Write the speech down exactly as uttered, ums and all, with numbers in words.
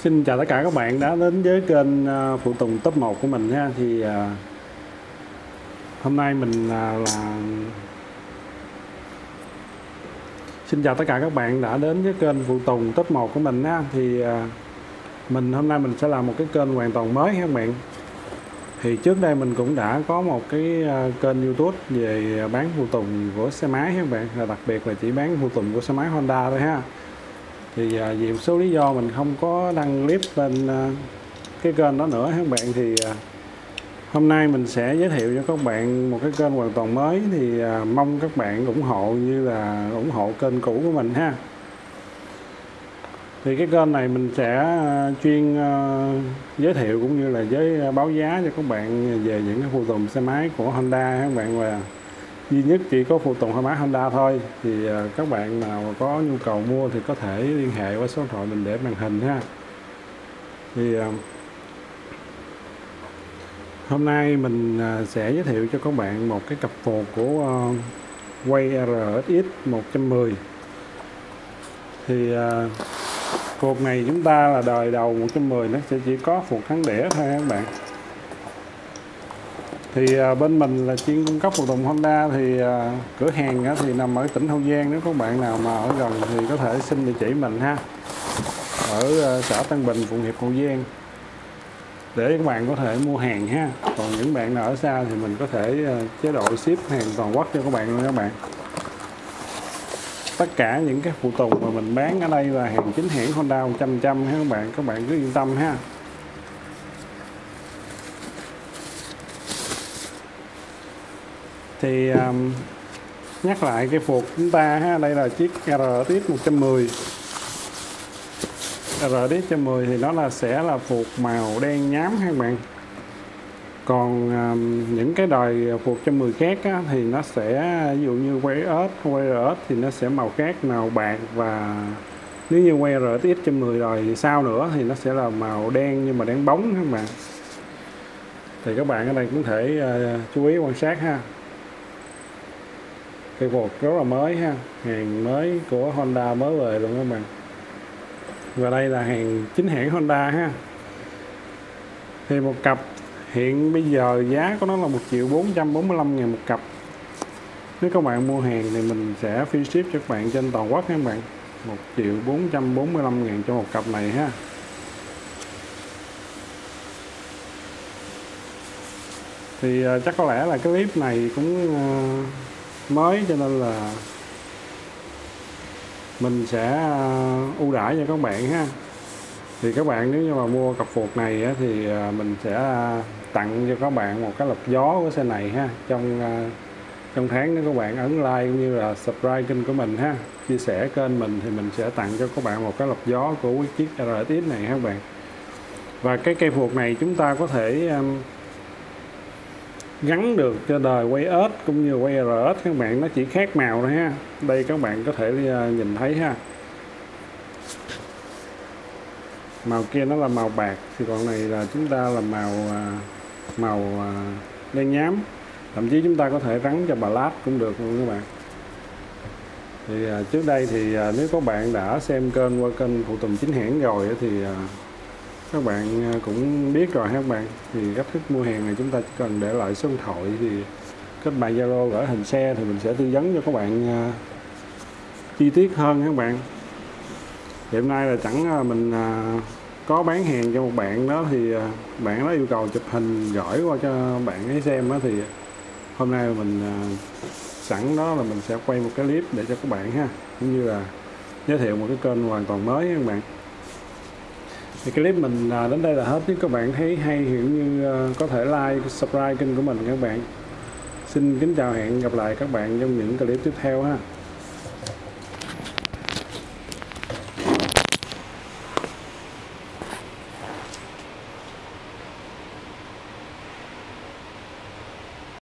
Xin chào tất cả các bạn đã đến với kênh uh, Phụ Tùng top một của mình ha. Thì uh, hôm nay mình uh, là Xin chào tất cả các bạn đã đến với kênh Phụ Tùng top một của mình ha. Thì uh, mình hôm nay mình sẽ làm một cái kênh hoàn toàn mới các bạn. Thì trước đây mình cũng đã có một cái uh, kênh YouTube về bán phụ tùng của xe máy các bạn, là đặc biệt là chỉ bán phụ tùng của xe máy Honda thôi ha. Thì uh, vì một số lý do mình không có đăng clip lên uh, cái kênh đó nữa các bạn. Thì uh, hôm nay mình sẽ giới thiệu cho các bạn một cái kênh hoàn toàn mới. Thì uh, mong các bạn ủng hộ như là ủng hộ kênh cũ của mình ha. Thì cái kênh này mình sẽ uh, chuyên uh, giới thiệu cũng như là giới uh, báo giá cho các bạn về những cái phụ tùng xe máy của Honda các bạn, và duy nhất chỉ có phụ tùng xe máy Honda thôi. Thì uh, các bạn nào có nhu cầu mua thì có thể liên hệ qua số điện thoại mình để màn hình ha. Thì uh, hôm nay mình uh, sẽ giới thiệu cho các bạn một cái cặp phuộc của uh, Way R S X một trăm mười. Thì uh, phuộc này chúng ta là đời đầu một trăm mười, nó sẽ chỉ có phuộc thắng đĩa thôi các bạn. Thì uh, bên mình là chuyên cung cấp phụ tùng Honda. Thì uh, cửa hàng uh, thì nằm ở tỉnh Hậu Giang. Nếu các bạn nào mà ở gần thì có thể xin địa chỉ mình ha, ở uh, xã Tân Bình, Phụng Hiệp, Hậu Giang, để các bạn có thể mua hàng ha. Còn những bạn nào ở xa thì mình có thể uh, chế độ ship hàng toàn quốc cho các bạn luôn các bạn. Tất cả những cái phụ tùng mà mình bán ở đây là hàng chính hãng Honda một trăm phần trăm ha các bạn, các bạn cứ yên tâm ha. Thì um, nhắc lại cái phuộc chúng ta ha, đây là chiếc R S X một trăm mười. R S X một trăm mười thì nó là sẽ là phuộc màu đen nhám ha các bạn. Còn um, những cái đời phuộc một trăm mười khác á, thì nó sẽ ví dụ như Way S, Way R S thì nó sẽ màu khác, màu bạc, và nếu như Way R S X một trăm mười đời sau nữa thì nó sẽ là màu đen nhưng mà đen bóng các bạn. Thì các bạn ở đây cũng thể uh, chú ý quan sát ha. Cây phuộc rất là mới ha, hàng mới của Honda mới về luôn các bạn. Và đây là hàng chính hãng Honda ha. Thì một cặp hiện bây giờ giá của nó là một triệu bốn trăm bốn mươi lăm ngàn một cặp. Nếu các bạn mua hàng thì mình sẽ free ship cho các bạn trên toàn quốc các bạn. một triệu bốn trăm bốn mươi lăm ngàn cho một cặp này ha. Thì uh, chắc có lẽ là cái clip này cũng uh, mới, cho nên là mình sẽ uh, ưu đãi cho các bạn ha. Thì các bạn nếu như mà mua cặp phuộc này á, thì uh, mình sẽ uh, tặng cho các bạn một cái lọc gió của xe này ha. Trong uh, trong tháng nếu các bạn ấn like cũng như là subscribe kênh của mình ha, chia sẻ kênh mình, thì mình sẽ tặng cho các bạn một cái lọc gió của chiếc R S X này ha các bạn. Và cái cây phuộc này chúng ta có thể um, gắn được cho đời Way S cũng như Way R S các bạn, nó chỉ khác màu thôi ha. Đây các bạn có thể uh, nhìn thấy ha, màu kia nó là màu bạc, thì còn này là chúng ta là màu uh, màu uh, đen nhám. Thậm chí chúng ta có thể rắn cho bà lát cũng được luôn các bạn. Thì uh, trước đây thì uh, nếu các bạn đã xem kênh qua kênh phụ tùng chính hãng rồi thì uh, các bạn cũng biết rồi các bạn. Thì cách thức mua hàng này chúng ta chỉ cần để lại số điện thoại, thì kết bạn Zalo gửi hình xe thì mình sẽ tư vấn cho các bạn uh, chi tiết hơn các bạn. Thì hôm nay là chẳng uh, mình uh, có bán hàng cho một bạn đó, thì uh, bạn đó yêu cầu chụp hình gửi qua cho bạn ấy xem đó. Thì hôm nay mình uh, sẵn đó là mình sẽ quay một cái clip để cho các bạn ha, cũng như là giới thiệu một cái kênh hoàn toàn mới các bạn. Thì clip mình uh, đến đây là hết. Nếu các bạn thấy hay thì cũng như uh, có thể like, subscribe kênh của mình các bạn. Xin kính chào, hẹn gặp lại các bạn trong những clip tiếp theo ha.